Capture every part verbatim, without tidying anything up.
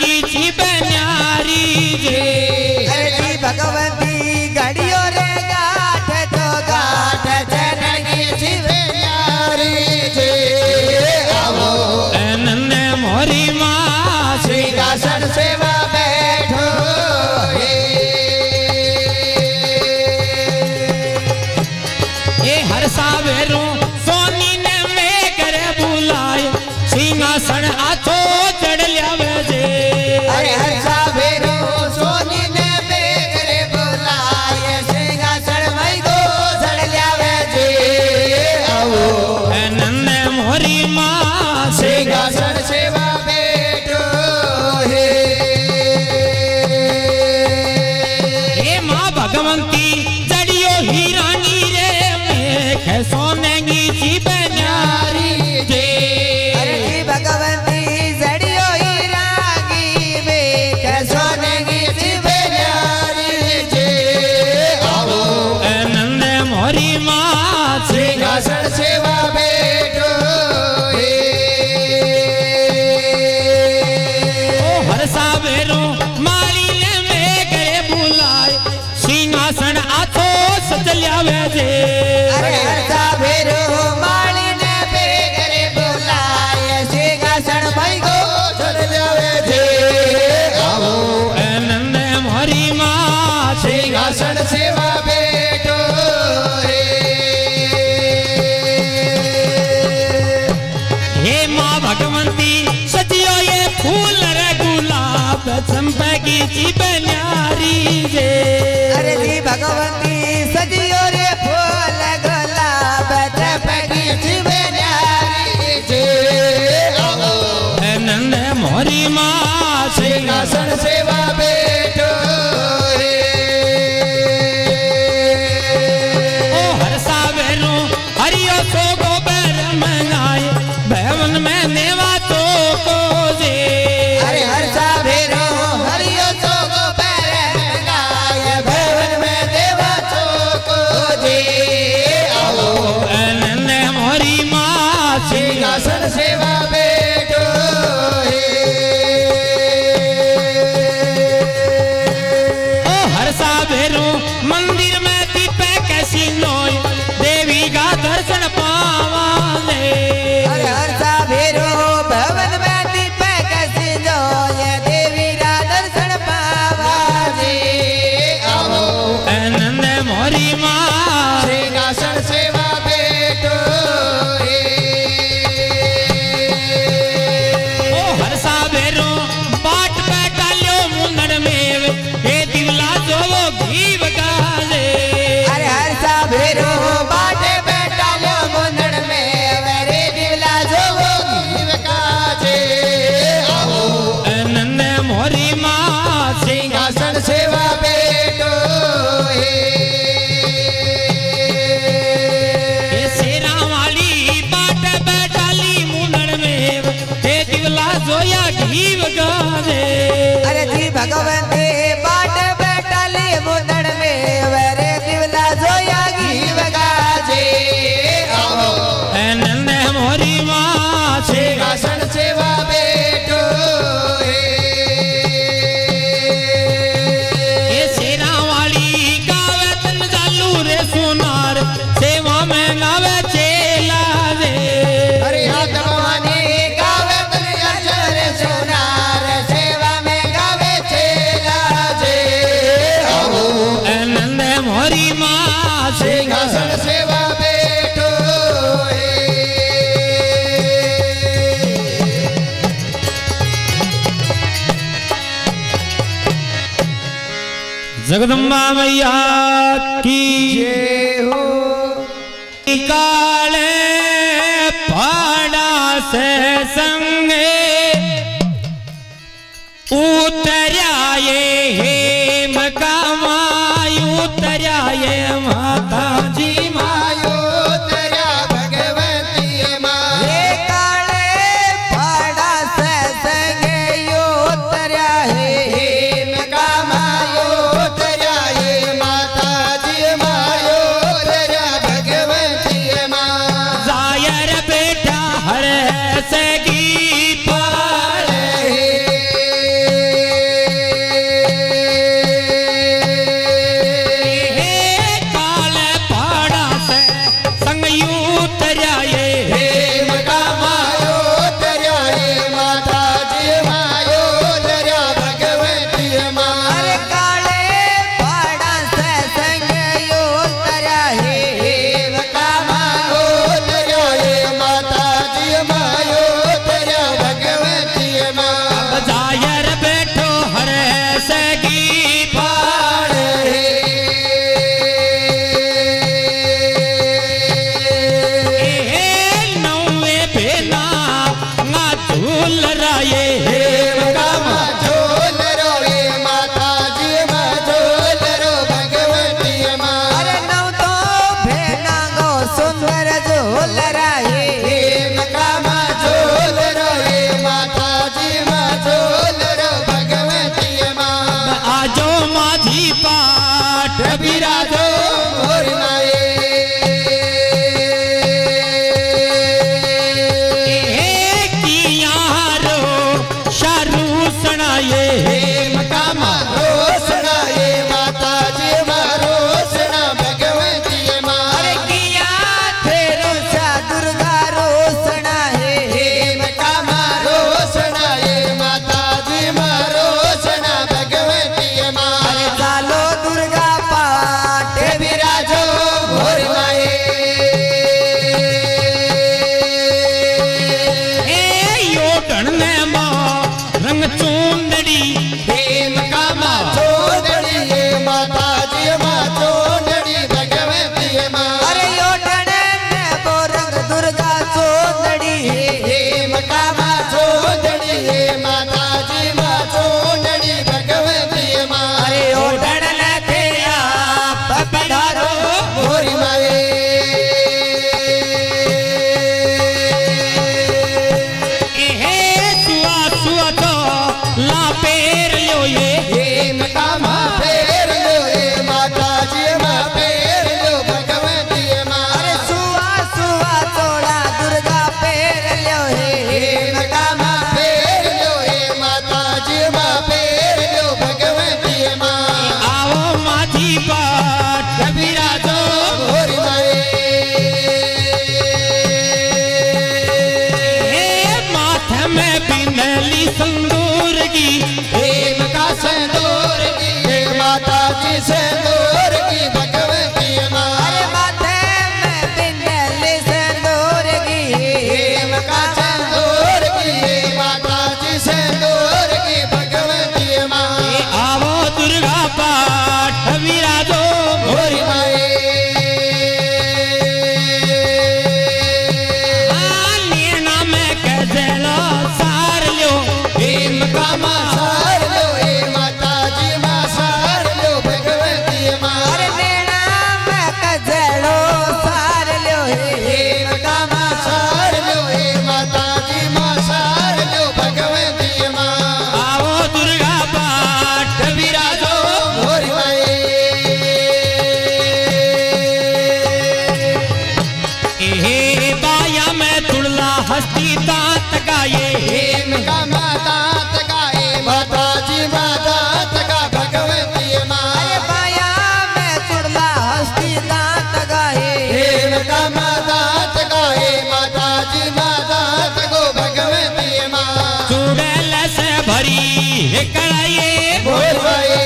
की जीव न्यारी जे। अरे जी भगवंती घड़ियों रे गाठ तो गाठ चरण की जीव न्यारी जे। आओ नंद मोरी माँ सिंहासन सेवा बैठो ये हर सावेरों सोनी ने मैं करे बुलाए सिंहासन आछो चढ़ लिया जे। अरे हर सावेरो सोनी ने मैं करे बुलाए सिंहासन मई को चढ़ लिया जे। आओ नंद मोरी माँ सिंहासन सेवा बैठो हे माँ भगवंती जड़ियो हीरानी रे मैं सोने की जीव न्यारी जे। अरे जी भगवंती जड़ियो हीरानी में सोने की जीव न्यारी जे। आओ नंद मोरी माँ सिंहासन सेवा बैठो हर सावेरों माली ने मैं करे बुलाए सिंहासन आछो सज लिया जे। अरे हर सावेरो माली ने बेगरे बुलाए सिंहासन भाई को चढ़ जावे जे। आओ नंद मोरी माँ सिंहासन सेवा बैठो हे माँ भगवंती सजियो ये फूल रे गुलाब चंपा की जीव न्यारी जे। अरे जी भगवंती सजियो रे फूल गुलाब चपकी जीव न्यारी जे। आओ नंद मोरी माँ सिंहासन सेवा बैठो हर सावेरों हरियो सो गोबर मंगाए भवन में नेवा तो को जे। अरे हर सावेरो हरियो सो को पैर गाय भवन में देवा चोको जी। आओ नंद मोरी माँ सिंहासन सेवा बैठो ओ हर सावेरों मंदिर में दीपे कैसी नोय देवी का दर्शन पावा ले। अरे हर सावेरो भवन में दीपक सिंजो ये देवी रा दर्शन पावा जी। आओ नंद मोरी माँ सिंहासन सेवा बैठो ओ हर सावेरों बाट पे डालो मुंदड़ में हे दिवला जो वो घीव गाले। अरे हर सावेरो बाटे बैठा लो मुंदड़ में वेरे दिवला जो वो गीव काजे। आओ नंद मोरी माँ सिंहासन सेवा बैठो हे शेरा वाली बाट पे डाली मुंदड़ में हे दिवला जोया घीव गाले। अरे जी भगवंते बाटे बैठा ले मुंदड़ में वेरे दिवला जो या गीव काजे। आओ नंद मोरी माँ सिंहासन सेवा बैठो हे शेरा वाली गावे तन चालू रे सोनार सेवा में गावे चेला रे। अरे हाथ भवानी गावे तन अजर सोनार सेवा में गावे चेला जे। आओ नंद मोरी माँ सिंहासन सेवा बैठो जगदम्बा मैया की जय हो। काले पाड़ा से संगे उतराए हेम का मायू उतराए माता जी मायो तेरा भगवती माँ ये काले पाड़ा से संगे यो तेरा है हेम का मायो तेरा ये माता जी मायो तेरा भगवती माँ जायर बेटा हर से की पाले रूसना ये हेम कामा रोसना ये माता जी मारो सना भगवती माँ अरे किया तेरो सा दुर्गा रोसना है हेम कामा रोसना ये माता जी मारो सना भगवती माँ अरे चालो दुर्गा पाठ विराजो भोर माए ए यो ढणने मां रंग चूंदड़ी हेम कामा चोदड़ी ये माता जी माँ चोदड़ी भगवती माँ अरे यो ढणे में वो रंग दुर्गा चोदड़ी हेम कामा चोदड़ी ये माता जी माँ चोदड़ी भगवती माँ अरे यो ढणे थे आप पधारो मोरी माए ए सुआ सुआ तो ला पेर लो ये हेम कामा फेर लो ये माता जी माँ फेर लो भगवती माँ अरे सुआ सुआ तोड़ा दुर्गा फेर लो हे हेम कामा फेर लो ये माता जी माँ फेर लो भगवती माँ आओ माझी पाठ विराजो भोरी माए हे माथे में बिंदली संदूर की हेम का संदूर की हे माता जी संदूर की भगवती माँ अरे माथे में बिंदली संदूर की हेम का संदूर की हे माता जी संदूर की भगवती माँ आओ दुर्गा पाठ विराजो भोरी माए नीना में कजलो सार लो हेम कामा सार लो हे माता जी माँ सार लो भगवती माँ अरे नैना में कजलो सार लो हेम कामा सार लो हे माता जी माँ सार लो भगवती माँ आओ दुर्गा पाठ विराजो भोरी माए हे बाया में तुड़ला हस्ती दांत गाये हेम कामा दांत गाए माता जी माँ दांत गा भगवती माँ अरे बाया में चुड़ला हस्ती दांत गाए हेम कामा दांत गाए माता जी माँ दांत गो भगवती माँ चुड़ैल से भरी हे कड़ाये भोर भाई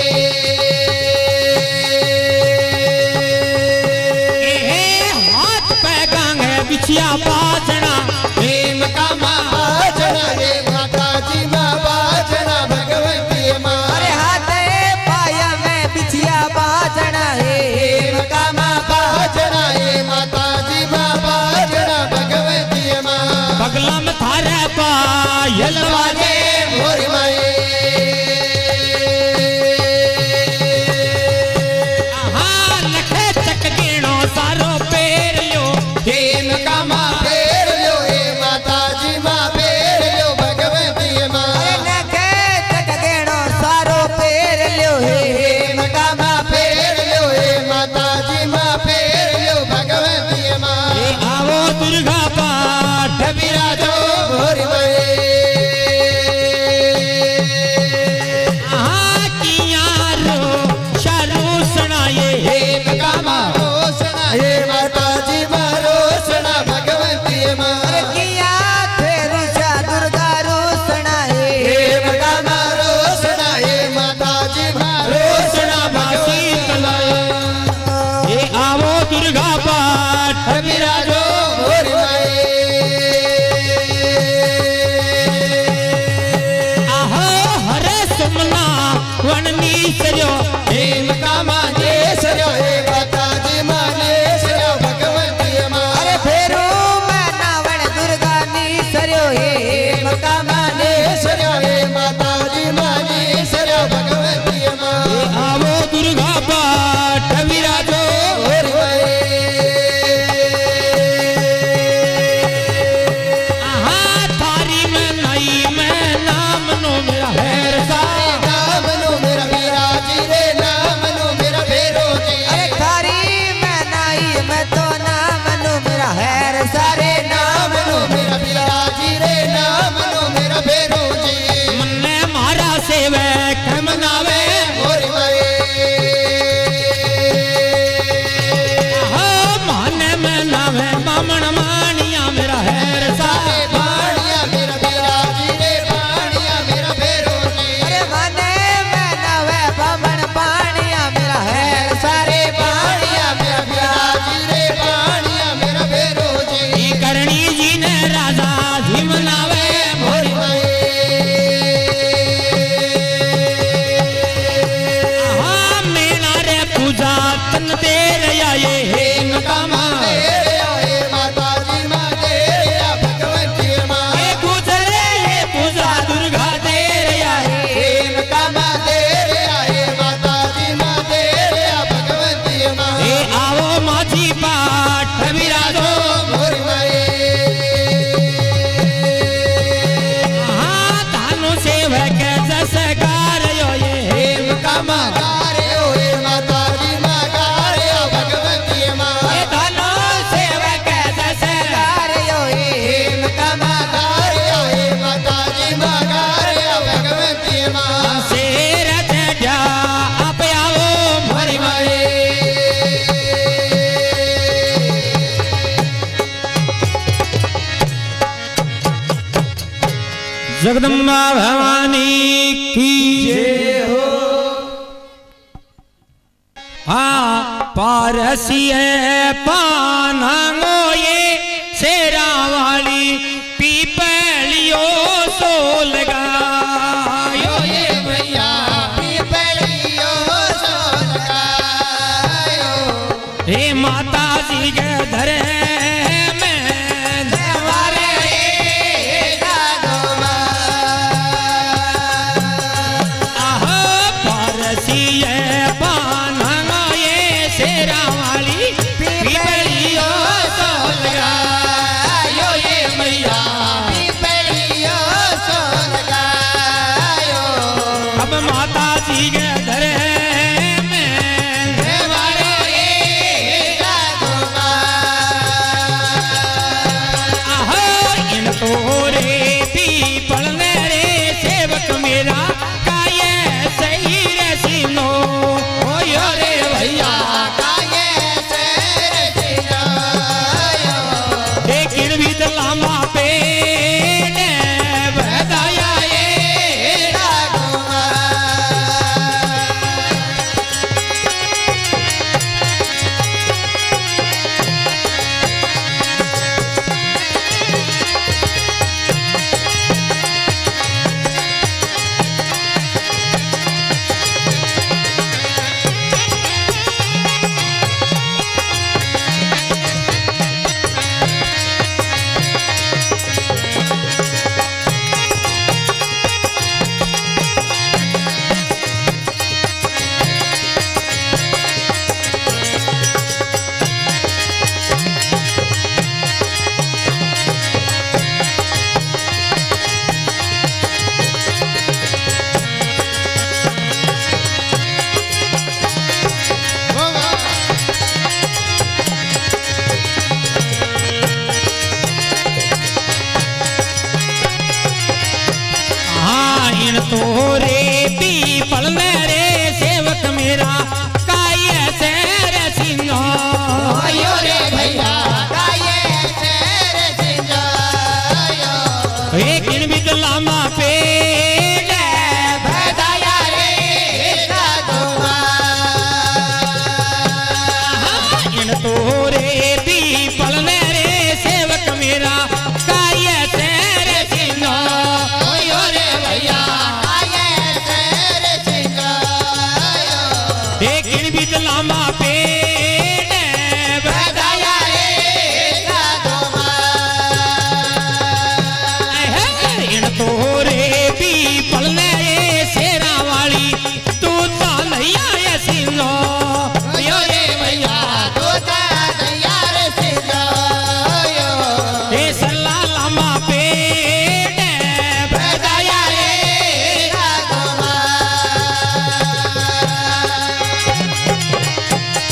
हे हाथ पे गांगे बिछिया बाजना हेम कामा बाजना हे माता जी माँ बाजना भगवती माँ अरे हाथे पाया में बिछिया बाजना हे हेम कामा बाजना हे माता जी माँ बाजना भगवती माँ बगला में थारे पायल वाले भोरी माए हाँ नखे चक गिणो सारो पेर लो हेम कामा फेर सेवे कमनावे मोरी माए मान में नावे बामण मानिया मेरा हैर सारे बाणिया मेरा बेरा जी रे बाणिया मेरा बेरो जी अरे मने में नवे बामण बाणिया मेरा हैर सारे बाणिया मेरा बेरा जी रे बाणिया मेरा बेरो जी करणी जी ने राजा जी मनावे मोरी माए हाँ मेरा रे पूजा तन देर आए हेम कामा तेरे आए माता जी माँ तेरे आ भगवती माँ ए गुजरे ये पूजा दुर्गा देर आए हेम कामा तेरे आए माता जी माँ तेरे आ भगवती माँ ए आओ माझी पाठ विराजो मोरी माए हाँ धानु सेवक जसकार यो ये हेम कामा गारे ओए माता जी माँ गारे आ भगवती माँ ए धानु सेवक जसकार यो ये हेम कामा गारे ओए माता जी माँ गारे आ भगवती माँ शेर चढ़ा आप आओ मोरी माए जगदम्बा भवानी की जय हो हाँ पारसी है पानांगो ये शेरा वाली पीपलियो सो लगायो ये भैया पीपलियो सो लगायो हे माता जी के धरे में हमारे जागो माँ आहो पारसी है पानांगो ये शेरा वाली पीपलियो सो लगायो ये मैया पीपलियो सो लगायो अब माता जी के धरे में हमारे जागो माँ आहो इन तोरे पीपल ने रे सेवक मेरा काये सही रे सीनो ओ यो रे भैया काये शेर सिजायो लेकिन भी लामा पे ने बधाया ये जागो माँ हाँ इन तोरे पीपल ने रे सेवक मेरा काये से रे सीनो आयो रे भैया काये शेर सिजायो लेकिन भी लामा पे ने बधाया रे जागो माँ इन तोरे पीपल ने रे सेवक मेरा काये तेरे सीनो आयो रे भैया काये शेर सिजायो लेकिन भी लामा पे ने बधाया रे जागो माँ है इन तोरे पीपल ने रे शेरा वाली तू तो नहीं आया सीनो आयो रे भैया तोता दैया रे सिजायो हे सल्ला लामा पे ने बधाया रे जागो माँ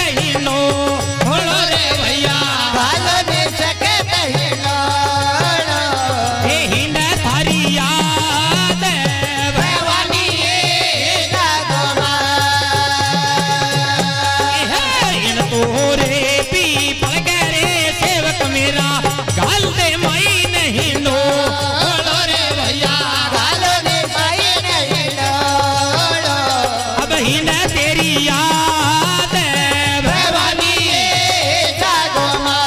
नहीं नो बोलो रे भैया गालो में सके नहीं नो हे हिंद थारी याद भवानी जागो मां इन तोरे पी पल करे सेवक मेरा गाल दे मई नहीं नो बोलो रे भैया गालो में सही नहीं नो अब हिंद तेरी याद भवानी जागो मां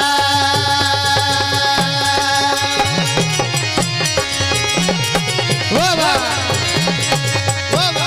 ओ बाबा ओ बाबा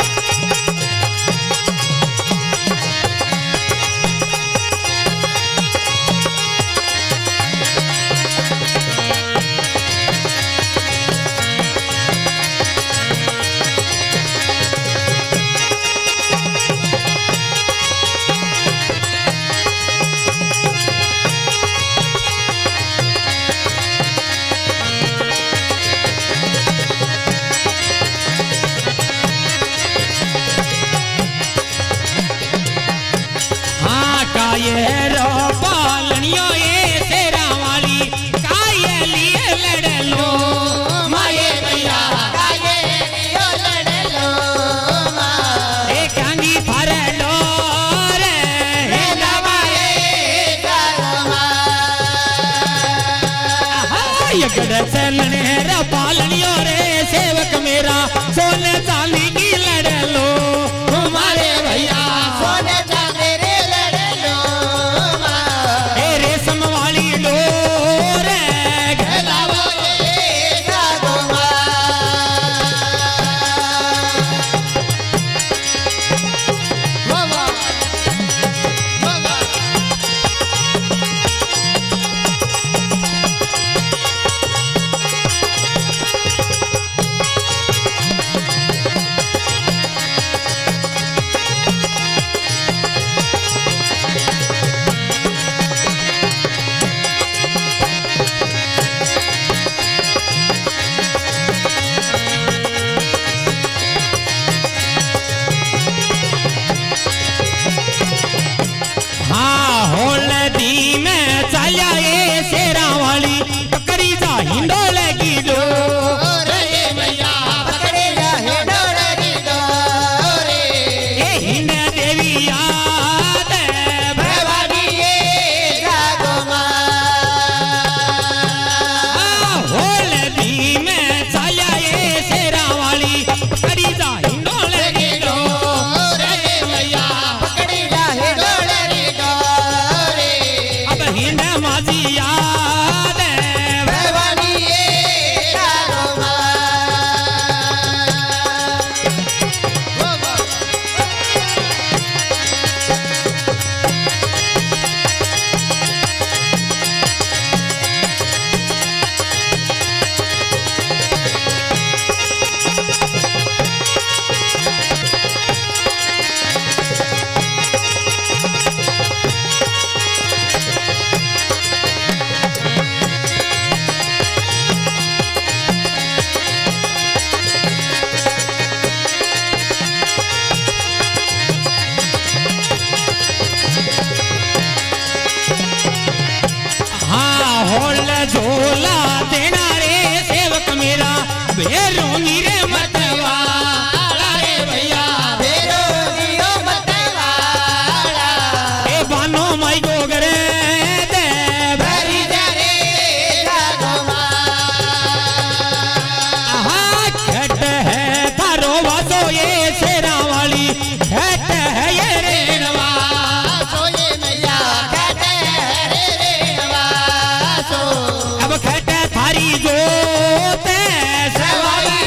हाँ काये रो पालनियो ये तेरा वाली काये लिए लड़ लो माये भैया काये लियो लड़ लो मां ए कांगी फर लो रे हे दवाए जागो मां हाँ ये गड़ चलने रो पालनियो रे सेवक मेरा सोने चांदी की लड़ लो मारे भैया सोने चांदी रे लड़ लो मां ए रेशम वाली डोर गलावो ये जागो मां बाबा बाबा हाँ होलदी में चलिया ये शेरा वाली पकड़ी जा हिंडोल की डो रे भैया पकड़े रहे डोरी डोरे ये हिंद देवी याद भवानी ये जागो मां हाँ होलदी में चलिया ये शेरा वाली पकड़ी जा हिंडोल की डो रे भैया पकड़े रहे डोरी डोरे अब हिंद माझी याद भवानी ये जागो मां बाबा हाँ होल झोला देना रे सेवक मेरा भेरो नीरे मतवाला रे भैया बेरो दियो मतवाला ए बानो माई गोगरे दे भरी जरे जागो मां हाँ खट है थारो वासो ये शेरा वाली खट है ये रेणवा सोये मैया कहते रे रे नवासो अब खट थारी जोत सवारी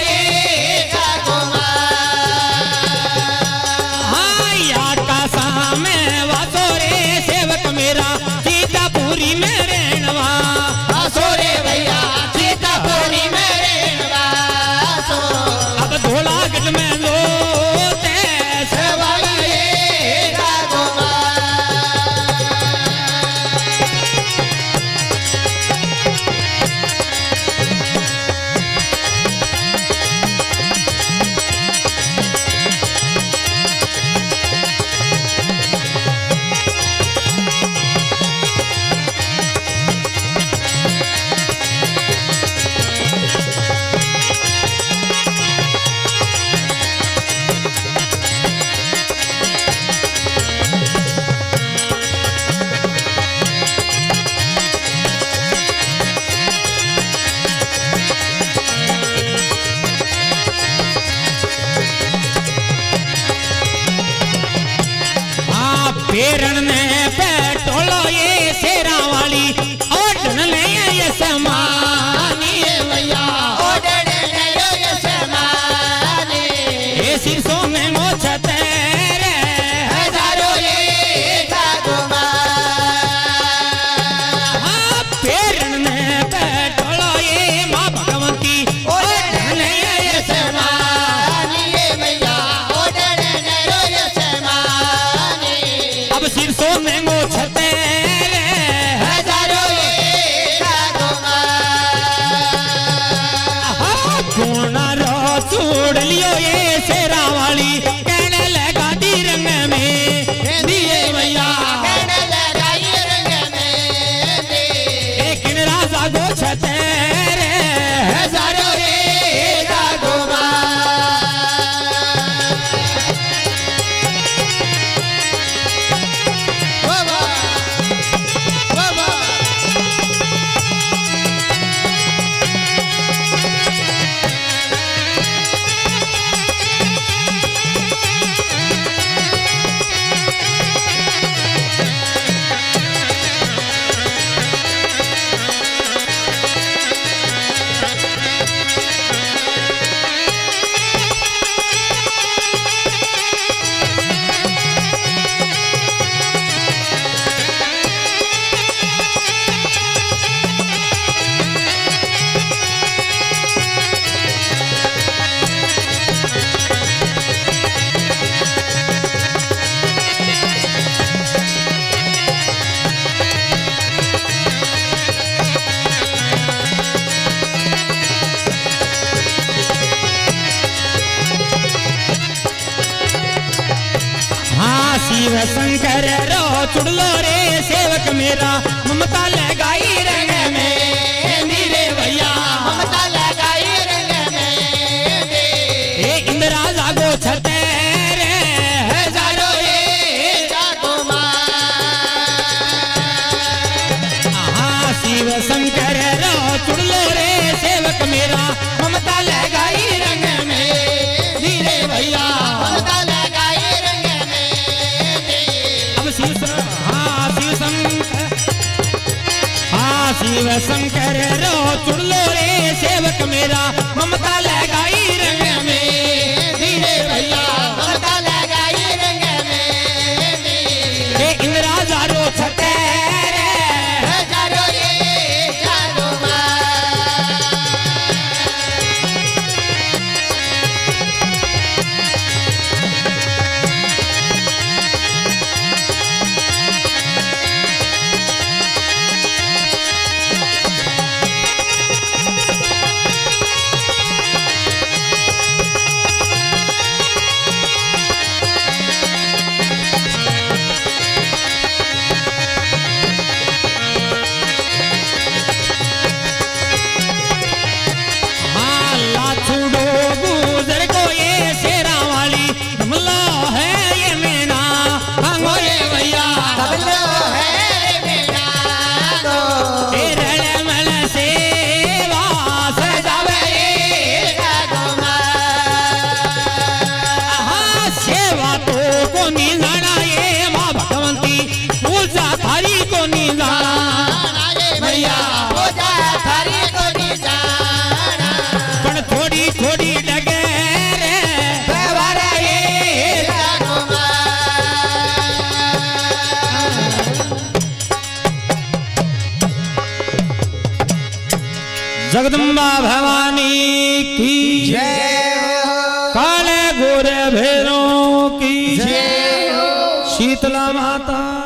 पेरन ने पेटोलो ये शेरा वाली ओढ़न ले ये समानी भैया ओढ़न ले ये समानी ये सिरसों में मोछते रे हजारों ये जागुमा हाँ पेरन ने पेटोलो ये माँ भगवती ओढ़न ले ये समानी भैया ओढ़न ले ये समानी अब सिरसों में मोछते रे हजारों ये जागुमा हाँ कोना रो चूड़ लियो ये शेरा वाली कहने लगा दी रंग में दिए भैया कहने लगा ये रंग में दे एक राजा गोछते रे हजारों ये जागुमा बाबा बाबा हाँ शिव शंकर रो चुड़लो रे सेवक मेरा ममता लगाई रंग में मेरे भैया ममता लगाई रंग में दे ए इंदिरा जागो छते रे हजारों ये जागुमा हाँ शिव शंकर रो चुड़लो रे सेवक मेरा ममता लगाई रंग में धीरे भैया ममता लगाई रंग में दे अब शिव हाँ शिव शंकर हाँ शिव शंकर रो चुड़लो रे सेवक मेरा ममता लगाई रंग में धीरे भैया ममता लगाई रंग में दे ए इंदिरा जारो छते रे हजारों ये जागुमा हाँ लाछुड़ो गुजर को ये शेरा वाली हमला है ये मीना भांगो ये भैया तबलो है मेरा दो ए रड़मल सेवा सजावे ये जागुमा हाँ सेवा तो को नी जाना ये माँ भगवंती पूजा थारी को नी जाना भैया पूजा थारी को नी जाना पण थोड़ी थोड़ी लगे रे व्यवहार ये जागुमा जगदम्बा भवानी की जय हो काले गोरे भेरों की जय हो शीतला माता